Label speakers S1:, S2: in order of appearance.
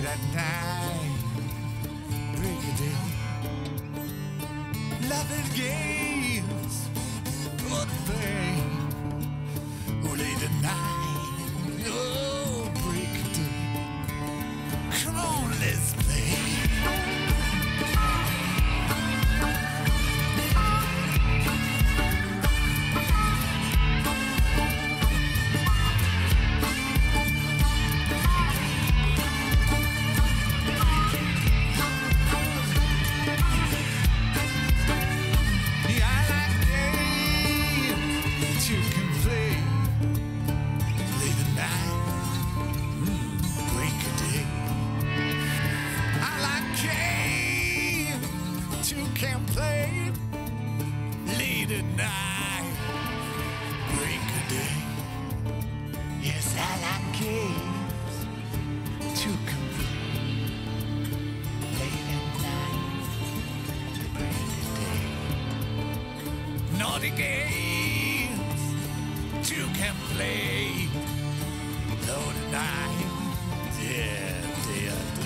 S1: at night, break a day. Loving games, good thing. Oh, late at night, oh, break a day. Come on, let's play. Can play late at night, break a day. Yes, I like games to complete late at night, break a day. Naughty games to can play late at night, yeah, day.